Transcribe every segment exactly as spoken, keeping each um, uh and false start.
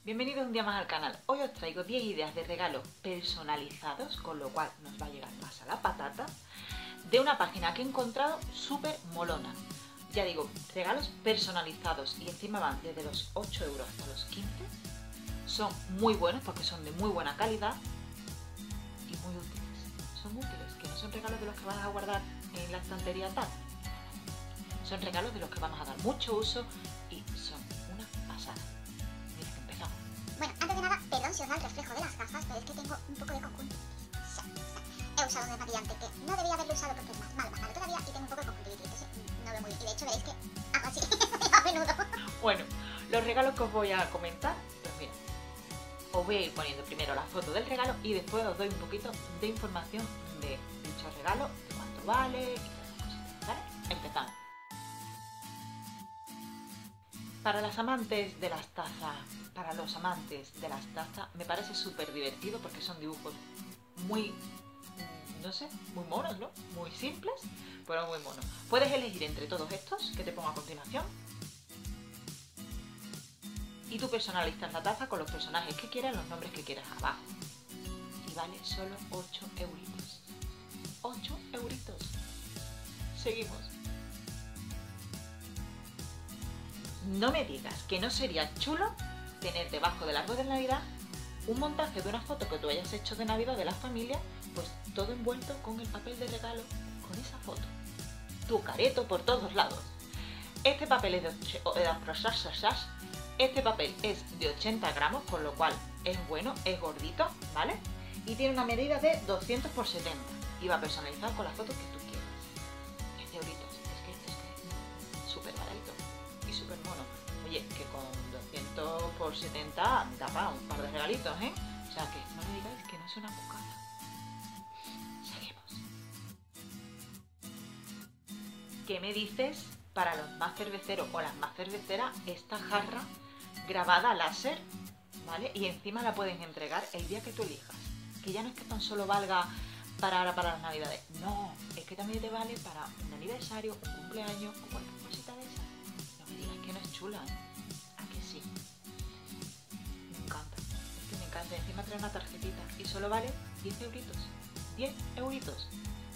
Bienvenidos un día más al canal. Hoy os traigo diez ideas de regalos personalizados, con lo cual nos va a llegar más a la patata, de una página que he encontrado súper molona. Ya digo, regalos personalizados y encima van desde los ocho euros hasta los quince. Son muy buenos porque son de muy buena calidad y muy útiles. Son útiles, que no son regalos de los que vas a guardar en la estantería tal. Son regalos de los que vamos a dar mucho uso y son una pasada. Mira que empezamos. Bueno, antes de nada, perdón si os da el reflejo de las gafas, pero es que tengo un poco de conjuntivitis. He usado un desmaquillante que no debería haberlo usado porque es más mal, más malo todavía, y tengo un poco de conjuntivitis, entonces no veo muy bien. Y de hecho veréis que hago así a menudo. Bueno, los regalos que os voy a comentar, pues mira, os voy a ir poniendo primero la foto del regalo y después os doy un poquito de información de dicho regalo, de cuánto vale y todas esas cosas, ¿vale? Empezamos. Para las amantes de las tazas, para los amantes de las tazas, me parece súper divertido porque son dibujos muy, no sé, muy monos, ¿no? Muy simples, pero muy monos. Puedes elegir entre todos estos que te pongo a continuación y tú personalizas la taza con los personajes que quieras, los nombres que quieras abajo. Y vale solo ocho euritos. ocho euritos. Seguimos. No me digas que no sería chulo tener debajo del árbol de Navidad un montaje de una foto que tú hayas hecho de Navidad de la familia, pues todo envuelto con el papel de regalo, con esa foto. Tu careto por todos lados. Este papel es de, este papel es de ochenta gramos, con lo cual es bueno, es gordito, ¿vale? Y tiene una medida de doscientos por setenta y va personalizado con las fotos que tú quieras. diez euritos, es que esto es que súper baratito y súper mono. Oye, que con doscientos por setenta da para un par de regalitos, ¿eh? O sea que no me digáis que no es una cucada. Seguimos. ¿Qué me dices para los más cerveceros o las más cerveceras esta jarra grabada láser, ¿vale? Y encima la puedes entregar el día que tú elijas. Que ya no es que tan solo valga para ahora, para las navidades. No, es que también te vale para un aniversario, un cumpleaños o cualquier cosita de esa. No me digas que no es chula, ¿eh? ¿A que sí? Me encanta, es que me encanta. Encima trae una tarjetita y solo vale diez euritos. diez euritos.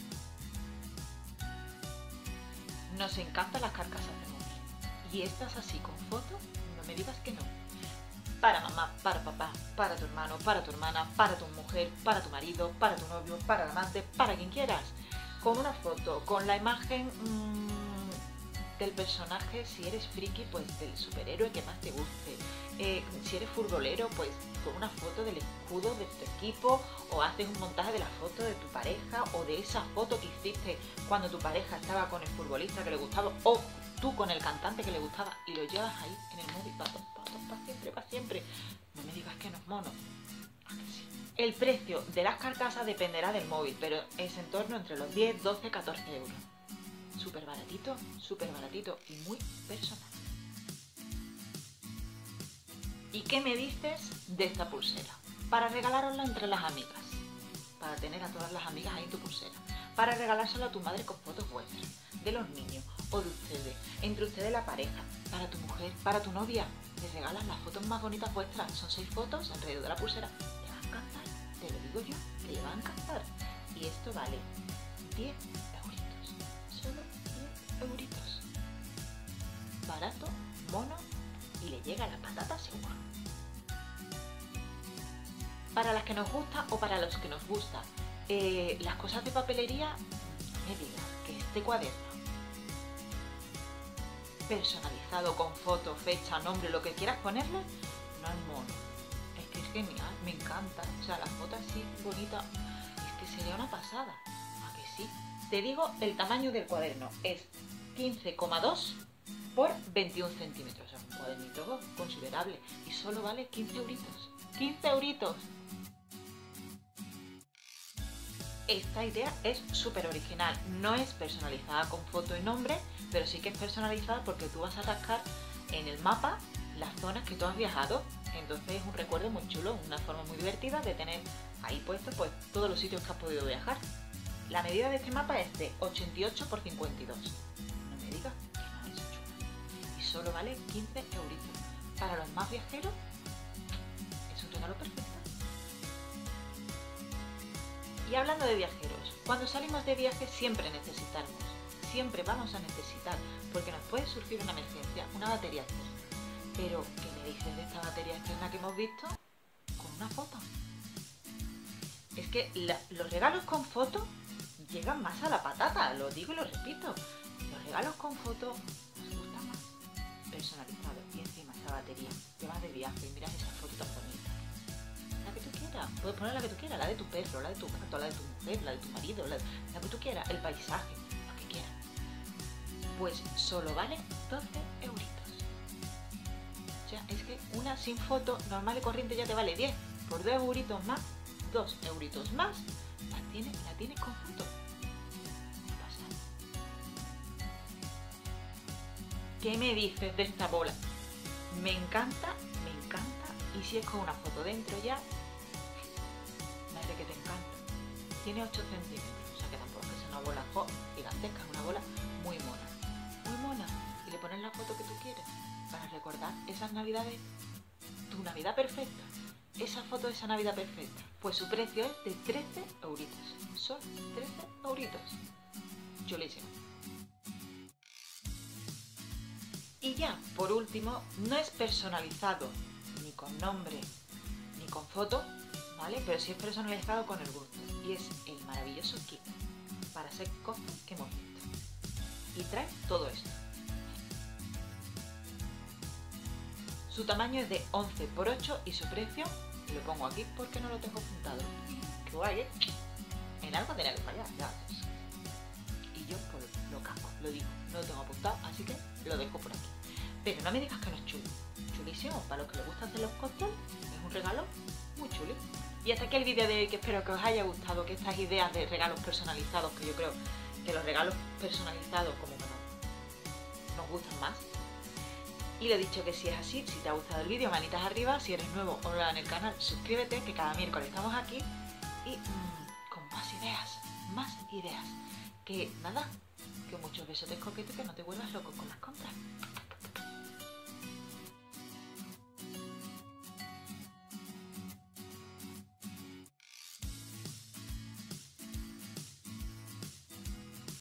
Nos encantan las carcasas de móvil. Y estas así con foto, no me digas que no. Para mamá, para papá, para tu hermano, para tu hermana, para tu mujer, para tu marido, para tu novio, para el amante, para quien quieras. Con una foto, con la imagen mmm, del personaje, si eres friki, pues del superhéroe que más te guste. Eh, si eres futbolero, pues con una foto del escudo de tu equipo, o haces un montaje de la foto de tu pareja, o de esa foto que hiciste cuando tu pareja estaba con el futbolista que le gustaba, o tú con el cantante que le gustaba, y lo llevas ahí en el móvil para pa, pa, pa siempre, para siempre. No me digas que no es mono. ¿A que sí? El precio de las carcasas dependerá del móvil, pero es en torno entre los diez, doce, catorce euros. Súper baratito, súper baratito y muy personal. ¿Y qué me dices de esta pulsera? Para regalárosla entre las amigas, para tener a todas las amigas ahí en tu pulsera, para regalárselo a tu madre con fotos vuestras, de los niños o de ustedes, entre ustedes la pareja, para tu mujer, para tu novia. Le regalas las fotos más bonitas vuestras, son seis fotos alrededor de la pulsera, le va a encantar, te lo digo yo, que le va a encantar. Y esto vale diez euritos, solo diez euritos. Barato, mono y le llega a la patata seguro. Para las que nos gusta o para los que nos gusta, eh, las cosas de papelería, no me digas que este cuaderno personalizado con foto, fecha, nombre, lo que quieras ponerle, no es mono. Es que es genial, me encanta. O sea, la foto así bonita, es que sería una pasada. ¿A que sí? Te digo, el tamaño del cuaderno es quince coma dos por veintiún centímetros. O sea, un cuadernito considerable. Y solo vale quince euritos. quince euritos. Esta idea es súper original, no es personalizada con foto y nombre, pero sí que es personalizada porque tú vas a atascar en el mapa las zonas que tú has viajado. Entonces es un recuerdo muy chulo, una forma muy divertida de tener ahí puestos pues todos los sitios que has podido viajar. La medida de este mapa es de ochenta y ocho por cincuenta y dos. No me digas que no es chulo. Y solo vale quince euritos. Para los más viajeros, regalo perfecto. Y hablando de viajeros, cuando salimos de viaje siempre necesitamos, siempre vamos a necesitar, porque nos puede surgir una emergencia, una batería externa. Pero, ¿qué me dices de esta batería externa que hemos visto? Con una foto. Es que la, los regalos con foto llegan más a la patata, lo digo y lo repito. Los regalos con foto nos gustan más, personalizados. Y encima esa batería, te vas de viaje y miras esa foto tan bonita. La que tú quieras, puedes poner la que tú quieras, la de tu perro, la de tu gato, la de tu mujer, la de tu marido, la, de, la que tú quieras, el paisaje, lo que quieras. Pues solo vale doce euritos. O sea, es que una sin foto normal y corriente ya te vale diez. Por dos euritos más, dos euritos más, la tienes, la tienes con foto. ¿Qué pasa? ¿Qué me dices de esta bola? Me encanta, me encanta. Y si es con una foto dentro ya, madre que te encanta. Tiene ocho centímetros, o sea que tampoco es una bola jo, gigantesca, es una bola muy mona. Muy mona. Y le pones la foto que tú quieres para recordar esas navidades, tu Navidad perfecta. Esa foto de esa Navidad perfecta. Pues su precio es de trece euritos. Son trece euritos. Chulísimo. Y ya, por último, no es personalizado ni con nombre ni con foto, ¿vale? Pero sí es personalizado con el gusto. Y es el maravilloso kit para hacer cosas que hemos visto. Y trae todo esto. Su tamaño es de once por ocho y su precio, lo pongo aquí porque no lo tengo apuntado. Qué guay, ¿eh? En algo tenía que fallar, ya. Y yo pues, lo casco, lo digo, no lo tengo apuntado, así que lo dejo por aquí. Pero no me digas que no es chulo. Chulísimo, para los que les gusta hacer los cócteles, es un regalo muy chulo. Y hasta aquí el vídeo de hoy, que espero que os haya gustado, que estas ideas de regalos personalizados, que yo creo que los regalos personalizados como que no, nos gustan más. Y lo dicho, que si es así, si te ha gustado el vídeo, manitas arriba. Si eres nuevo o nueva en el canal, suscríbete, que cada miércoles estamos aquí. Y mmm, con más ideas, más ideas. Que nada, que muchos besos de coquete, que no te vuelvas loco con las compras.